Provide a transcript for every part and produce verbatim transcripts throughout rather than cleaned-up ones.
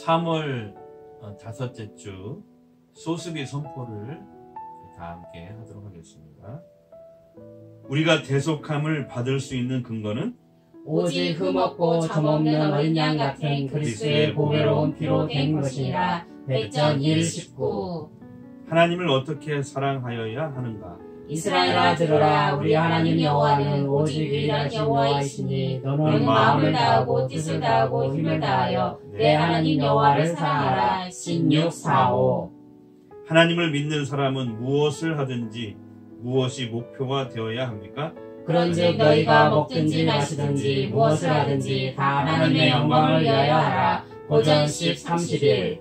삼월 다섯째 주 소수비 선포를 다 함께 하도록 하겠습니다. 우리가 대속함을 받을 수 있는 근거는 오직 흠없고 점없는 어린 양 같은 그리스도의 보배로운 피로 된 것이니라. 백전 일 십구. 하나님을 어떻게 사랑하여야 하는가? 이스라엘아 들으라. 우리 하나님 여호와는 오직 유일한 여호와이시니 너는 마음을 다하고 뜻을 다하고 힘을 다하여 내 하나님 여호와를 사랑하라. 십육 사오. 하나님을 믿는 사람은 무엇을 하든지 무엇이 목표가 되어야 합니까? 그런즉 너희가 먹든지 마시든지 무엇을 하든지 다 하나님의 영광을 위하여 하라. 고전 십 삼십일.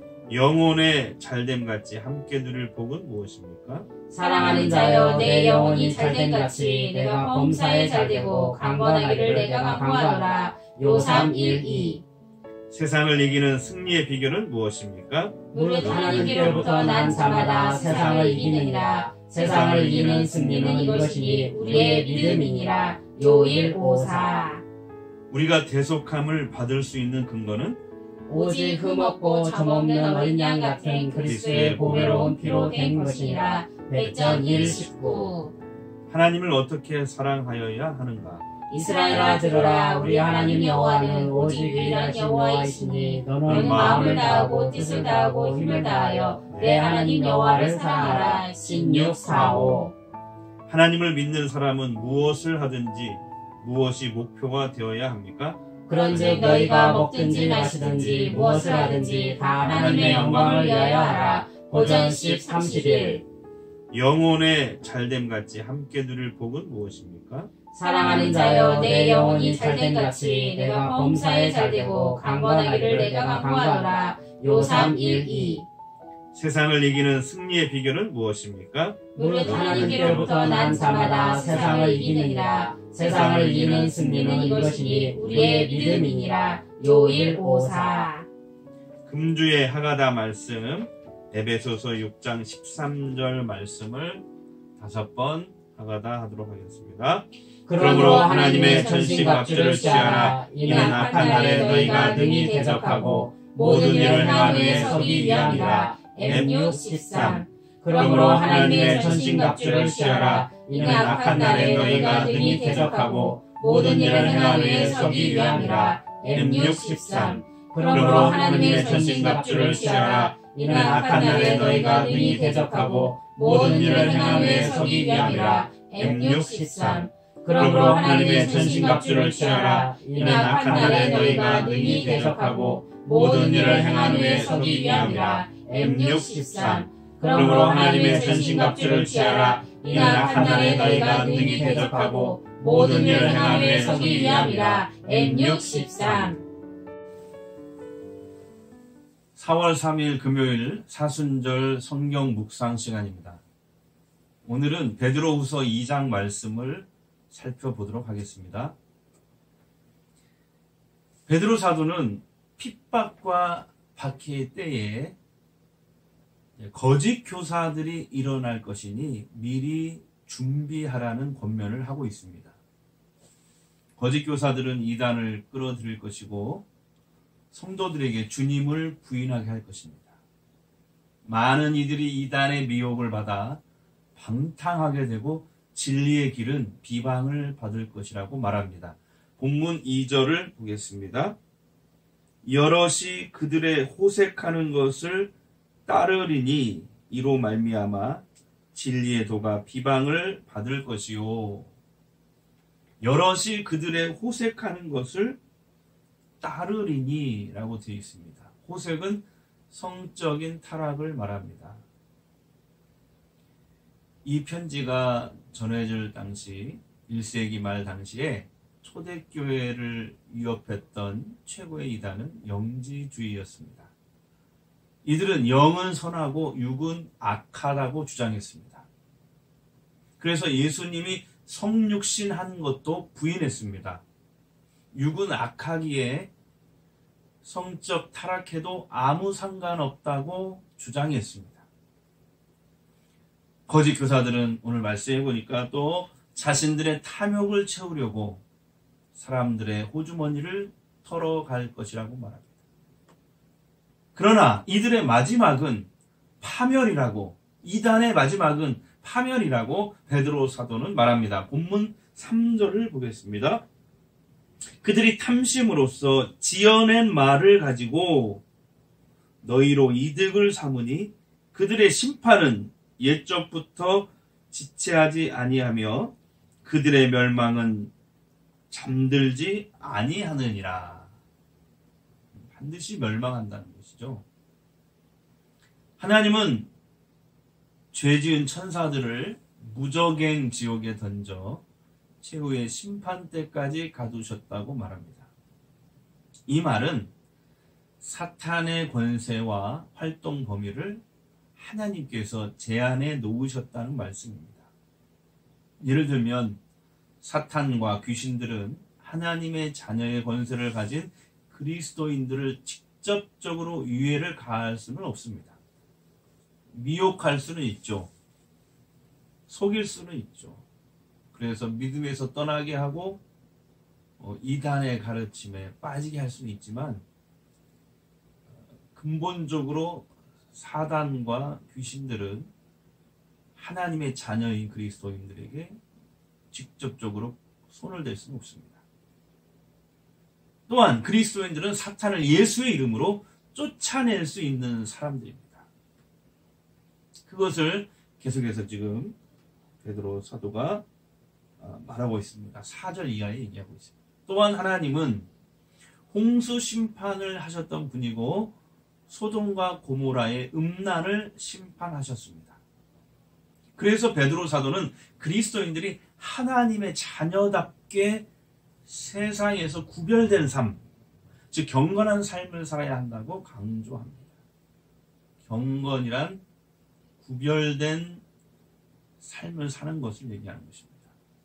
영혼의 잘됨같이 함께 누릴 복은 무엇입니까? 사랑하는 자여, 내 영혼이 잘됨같이 내가 범사에 잘되고 강건하기를 내가 강구하노라. 요삼 일 이. 세상을 이기는 승리의 비결은 무엇입니까? 무릇 하나님께로부터 난 자마다 세상을 이기느니라. 세상을 이기는 승리는 이것이니 우리의 믿음이니라. 요 일 오 사. 우리가 대속함을 받을 수 있는 근거는 오직 흠없고 점없는 어린 양 같은 그리스도의 보배로운 피로 된 것이니라. 백전 일 십구. 하나님을 어떻게 사랑하여야 하는가? 이스라엘아 들으라. 우리 하나님 여호와는 오직 유일한 여호와이시니 너는 마음을 다하고 뜻을 다하고 힘을 다하여 내 하나님 여호와를 사랑하라. 십육 사오. 하나님을 믿는 사람은 무엇을 하든지 무엇이 목표가 되어야 합니까? 그런즉 너희가 먹든지 마시든지 무엇을 하든지 다 하나님의 영광을 위하여 하라. 고전 십 삼십일. 영혼의 잘됨같이 함께 누릴 복은 무엇입니까? 사랑하는 자여, 내 영혼이 잘됨같이 내가 범사에 잘되고 강건하기를 내가 강구하노라. 요삼 일 이. 세상을 이기는 승리의 비결은 무엇입니까? 무릇 하나님께로부터 난 자마다 세상을 이기느니라. 세상을 이기는 승리는 이것이니 우리의 믿음이니라. 요 일 오 사. 금주의 하가다 말씀 에베소서 육 장 십삼 절 말씀을 다섯 번 하가다 하도록 하겠습니다. 그러므로 하나님의 전신갑주를 취하라. 이는 악한 날에 너희가 능히 대적하고 모든 일을 행한 후에 서기 위함이라. 엠 육 십삼. 그러므로 하나님의 전신갑주를 취하라. 이는 악한 날에 너희가 능히 대적하고 모든 일을 행한 후에 서기 위함이라. 엠 육 십삼. 그러므로 하나님의 전신갑주를 취하라. 이는 악한 날에 너희가 능히 대적하고 모든 일을 행한 후에 서기 위함이라. 엠 육 십삼. 그러므로 하나님의 전신갑주를 취하라. 이는 악한 날에 너희가 능히 대적하고 모든 일을 행한 후에 서기 위함이라. 엠 육 십삼. 그러므로 하나님의 전신갑주를 취하라. 이는 악한 날에 너희가 능히 대적하고 모든 일을 행한 후에 서기 위함이라. 엠 육 십삼. 사월 삼일 금요일 사순절 성경 묵상 시간입니다. 오늘은 베드로후서 이 장 말씀을 살펴보도록 하겠습니다. 베드로 사도는 핍박과 박해의 때에 거짓 교사들이 일어날 것이니 미리 준비하라는 권면을 하고 있습니다. 거짓 교사들은 이단을 끌어들일 것이고 성도들에게 주님을 부인하게 할 것입니다. 많은 이들이 이단의 미혹을 받아 방탕하게 되고 진리의 길은 비방을 받을 것이라고 말합니다. 본문 이 절을 보겠습니다. 여럿이 그들의 호색하는 것을 따르리니 이로 말미암아 진리의 도가 비방을 받을 것이요. 여럿이 그들의 호색하는 것을 따르리니 라고 되어 있습니다. 호색은 성적인 타락을 말합니다. 이 편지가 전해질 당시 일 세기 말 당시에 초대교회를 위협했던 최고의 이단은 영지주의였습니다. 이들은 영은 선하고 육은 악하다고 주장했습니다. 그래서 예수님이 성육신한 것도 부인했습니다. 육은 악하기에 성적 타락해도 아무 상관없다고 주장했습니다. 거짓 교사들은 오늘 말씀해 보니까 또 자신들의 탐욕을 채우려고 사람들의 호주머니를 털어갈 것이라고 말합니다. 그러나 이들의 마지막은 파멸이라고, 이단의 마지막은 파멸이라고 베드로 사도는 말합니다. 본문 삼 절을 보겠습니다. 그들이 탐심으로써 지어낸 말을 가지고 너희로 이득을 삼으니 그들의 심판은 옛적부터 지체하지 아니하며 그들의 멸망은 잠들지 아니하느니라. 반드시 멸망한다는 것이죠. 하나님은 죄지은 천사들을 무저갱 지옥에 던져 최후의 심판 때까지 가두셨다고 말합니다. 이 말은 사탄의 권세와 활동 범위를 하나님께서 제한해 놓으셨다는 말씀입니다. 예를 들면 사탄과 귀신들은 하나님의 자녀의 권세를 가진 그리스도인들을 직접적으로 유해를 가할 수는 없습니다. 미혹할 수는 있죠. 속일 수는 있죠. 그래서 믿음에서 떠나게 하고 어, 이단의 가르침에 빠지게 할 수는 있지만 근본적으로 사단과 귀신들은 하나님의 자녀인 그리스도인들에게 직접적으로 손을 댈 수는 없습니다. 또한 그리스도인들은 사탄을 예수의 이름으로 쫓아낼 수 있는 사람들입니다. 그것을 계속해서 지금 베드로 사도가 말하고 있습니다. 사 절 이하에 얘기하고 있습니다. 또한 하나님은 홍수 심판을 하셨던 분이고 소돔과 고모라의 음란을 심판하셨습니다. 그래서 베드로 사도는 그리스도인들이 하나님의 자녀답게 세상에서 구별된 삶, 즉 경건한 삶을 살아야 한다고 강조합니다. 경건이란 구별된 삶을 사는 것을 얘기하는 것입니다.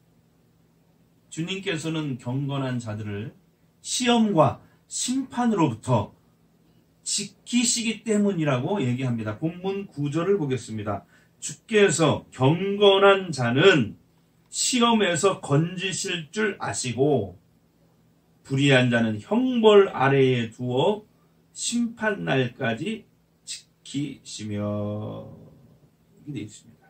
주님께서는 경건한 자들을 시험과 심판으로부터 지키시기 때문이라고 얘기합니다. 본문 구 절을 보겠습니다. 주께서 경건한 자는 시험에서 건지실 줄 아시고 불의한 자는 형벌 아래에 두어 심판날까지 지키시며, 이렇게 되어 있습니다.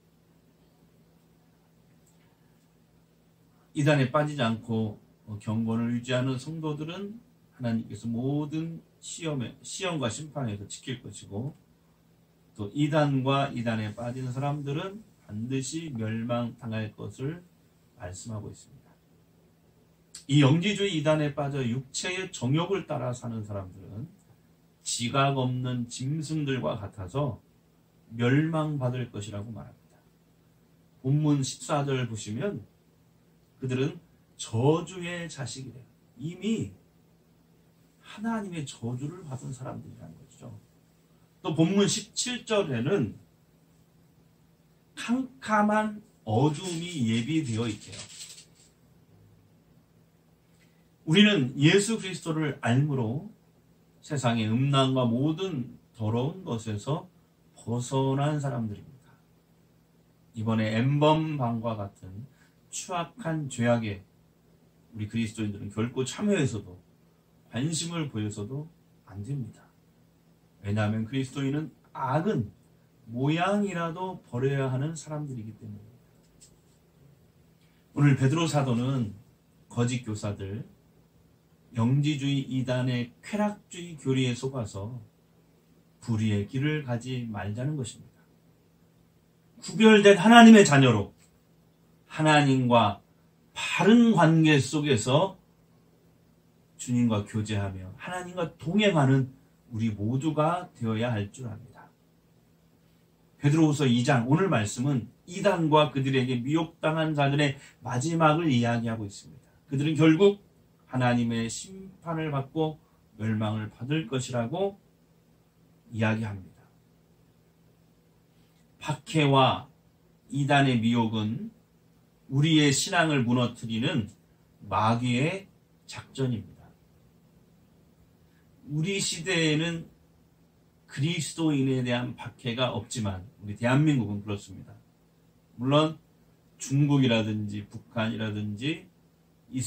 이단에 빠지지 않고 경건을 유지하는 성도들은 하나님께서 모든 시험에, 시험과 심판에서 지킬 것이고, 또 이단과 이단에 빠진 사람들은 반드시 멸망당할 것을 말씀하고 있습니다. 이 영지주의 이단에 빠져 육체의 정욕을 따라 사는 사람들은 지각 없는 짐승들과 같아서 멸망받을 것이라고 말합니다. 본문 십사 절 보시면 그들은 저주의 자식이래요. 이미 하나님의 저주를 받은 사람들이라는 거죠. 또 본문 십칠 절에는 캄캄한 어둠이 예비되어 있대요. 우리는 예수 그리스도를 알므로 세상의 음란과 모든 더러운 것에서 벗어난 사람들입니다. 이번에 엠번방과 같은 추악한 죄악에 우리 그리스도인들은 결코 참여해서도 관심을 보여서도 안 됩니다. 왜냐하면 그리스도인은 악은 모양이라도 버려야 하는 사람들이기 때문입니다. 오늘 베드로 사도는 거짓 교사들, 영지주의 이단의 쾌락주의 교리에 속아서 불의의 길을 가지 말자는 것입니다. 구별된 하나님의 자녀로 하나님과 바른 관계 속에서 주님과 교제하며 하나님과 동행하는 우리 모두가 되어야 할 줄 압니다. 베드로후서 이 장 오늘 말씀은 이단과 그들에게 미혹당한 자들의 마지막을 이야기하고 있습니다. 그들은 결국 하나님의 심판을 받고 멸망을 받을 것이라고 이야기합니다. 박해와 이단의 미혹은 우리의 신앙을 무너뜨리는 마귀의 작전입니다. 우리 시대에는 그리스도인에 대한 박해가 없지만 우리 대한민국은 그렇습니다. 물론 중국이라든지 북한이라든지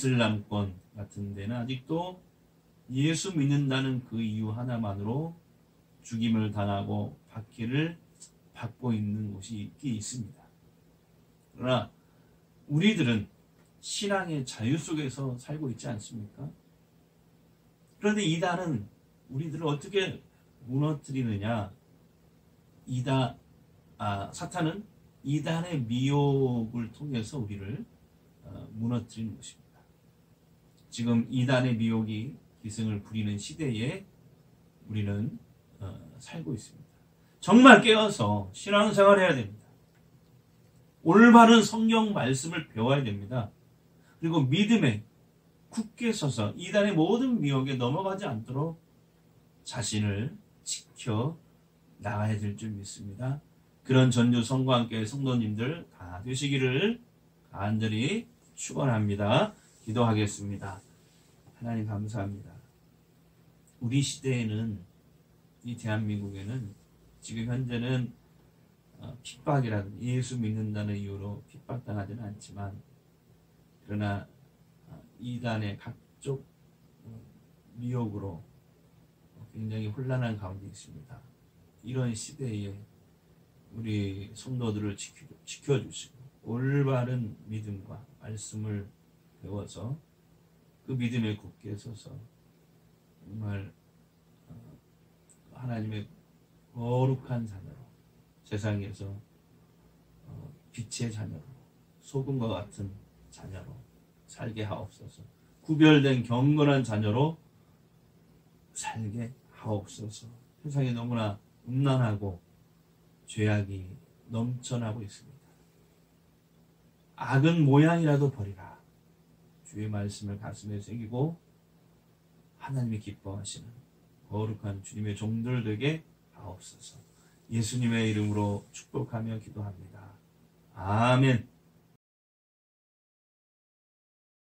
이슬람권 같은 데는 아직도 예수 믿는다는 그 이유 하나만으로 죽임을 당하고 박해를 받고 있는 곳이 있긴 있습니다. 그러나 우리들은 신앙의 자유 속에서 살고 있지 않습니까? 그런데 이단은 우리들을 어떻게 무너뜨리느냐? 이단, 아, 사탄은 이단의 미혹을 통해서 우리를 어, 무너뜨리는 것입니다. 지금 이단의 미혹이 기승을 부리는 시대에 우리는 어, 살고 있습니다. 정말 깨어서 신앙생활 해야 됩니다. 올바른 성경 말씀을 배워야 됩니다. 그리고 믿음에 굳게 서서 이단의 모든 미혹에 넘어가지 않도록 자신을 지켜 나가야 될 줄 믿습니다. 그런 전주 성광교회 성도님들 다 되시기를 간절히 축원합니다. 기도하겠습니다. 하나님 감사합니다. 우리 시대에는, 이 대한민국에는 지금 현재는 핍박이라든지 예수 믿는다는 이유로 핍박당하지는 않지만, 그러나 이단의 각종 미혹으로 굉장히 혼란한 가운데 있습니다. 이런 시대에 우리 성도들을 지켜, 지켜주시고 올바른 믿음과 말씀을 배워서 그 믿음에 굳게 서서 정말 하나님의 거룩한 자녀로, 세상에서 빛의 자녀로, 소금과 같은 자녀로 살게 하옵소서. 구별된 경건한 자녀로 살게 하옵소서. 세상에 너무나 음란하고 죄악이 넘쳐나고 있습니다. 악은 모양이라도 버리라. 주의 말씀을 가슴에 새기고 하나님이 기뻐하시는 거룩한 주님의 종들 되게 하옵소서. 예수님의 이름으로 축복하며 기도합니다. 아멘.